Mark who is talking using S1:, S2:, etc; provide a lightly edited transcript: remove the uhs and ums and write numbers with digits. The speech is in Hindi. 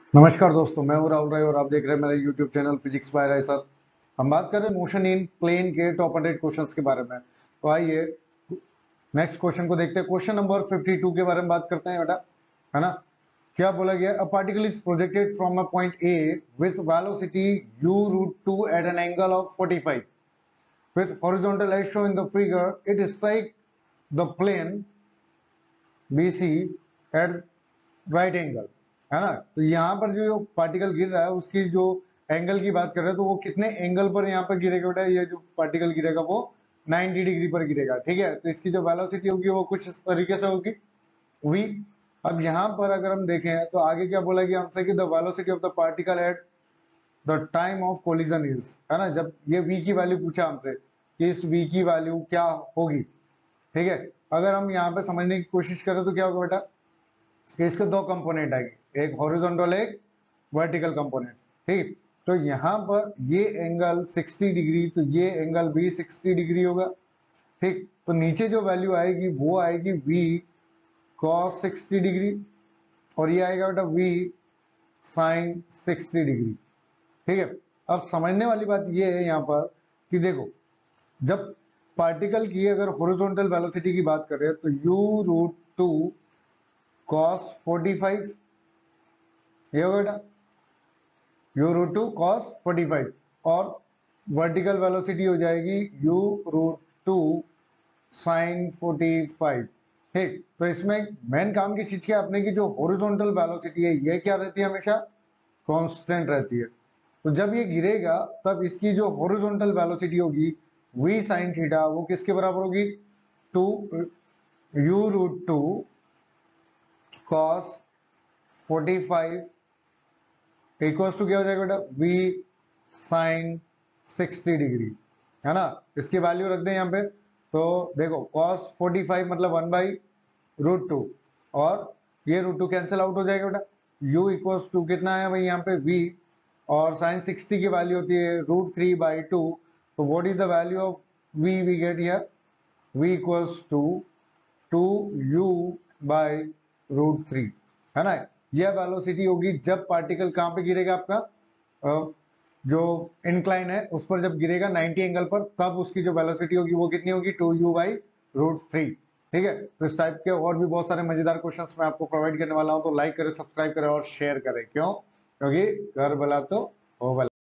S1: नमस्कार दोस्तों, मैं हूं राहुल राय और आप देख रहे हैं मेरा YouTube channel physics by Rai sir. हम बात कर रहे हैं मोशन इन प्लेन के टॉप 100 क्वेश्चंस के बारे में। तो आइए नेक्स्ट क्वेश्चन को देखते हैं। क्वेश्चन नंबर 52 के बारे में बात करते हैं बेटा, है ना। क्या बोला गया? A particle is projected from a point A with velocity u root 2 at an angle of 45 with horizontal as shown in the figure. It strike the plane BC at right angle, है ना। तो यहाँ पर जो पार्टिकल गिर रहा है उसकी जो एंगल की बात कर रहे हैं, तो वो कितने एंगल पर यहाँ पर गिरेगा बेटा? ये जो पार्टिकल गिरेगा वो 90 डिग्री पर गिरेगा, ठीक है। तो इसकी जो वेलोसिटी होगी वो कुछ इस तरीके से होगी v। अब यहाँ पर अगर हम देखें तो आगे क्या बोला गया हमसे कि the velocity of the particle at the time of collision is, है ना। जब ये v की वैल्यू पूछा हमसे कि इस v की वैल्यू क्या होगी, ठीक है। अगर हम यहाँ पे समझने की कोशिश करें तो क्या होगा बेटा कि इसके दो कंपोनेंट आएंगे, एक हॉरिजॉन्टल एक वर्टिकल कंपोनेंट, ठीक। तो यहाँ पर ये एंगल 60 डिग्री, तो ये एंगल भी 60 डिग्री होगा, ठीक। तो नीचे जो वैल्यू आएगी वो आएगी v cos 60 डिग्री और ये आएगा बेटा v sin 60 डिग्री, ठीक है। अब समझने वाली बात ये है यहाँ पर कि देखो, जब पार्टिकल की अगर हॉरिजॉन्टल वेलोसिटी की बात करें तो u रूट 2 cos 45 ये होगा बेटा u रूट 2 cos 45 और वर्टिकल वेलोसिटी हो जाएगी u रूट 2 sin 45, ठीक। तो इसमें मेन काम की चीज क्या अपने की जो हॉरिजॉन्टल वेलोसिटी है ये क्या रहती है? हमेशा कांस्टेंट रहती है। तो जब ये गिरेगा तब इसकी जो हॉरिजॉन्टल वेलोसिटी होगी v sin थीटा वो किसके बराबर होगी? 2 u root 2 cos 45 equals to क्या हो जाएगा बेटा? v sin 60 डिग्री, है ना। इसकी वैल्यू रख दें यहाँ पे। तो देखो cos 45 मतलब 1 बाई रूट 2 और ये रूट 2 कैंसिल आउट हो जाएगा बेटा। u इक्वल्स टू कितना है भाई यहाँ पे v और sin 60 की वैल्यू होती है रूट 3 बाई 2। तो what is the value of v we get here? v equals to 2u by root 3, है ना। यह वेलोसिटी होगी जब पार्टिकल कहां पे गिरेगा आपका जो इंक्लाइन है उस पर जब गिरेगा 90 एंगल पर, तब उसकी जो वेलोसिटी होगी वो कितनी होगी? 2u बाई रूट 3, ठीक है। तो इस टाइप के और भी बहुत सारे मजेदार क्वेश्चंस मैं आपको प्रोवाइड करने वाला हूं, तो लाइक करें, सब्सक्राइब करें और शेयर करें। क्यों? क्योंकि घर भला तो हो भला।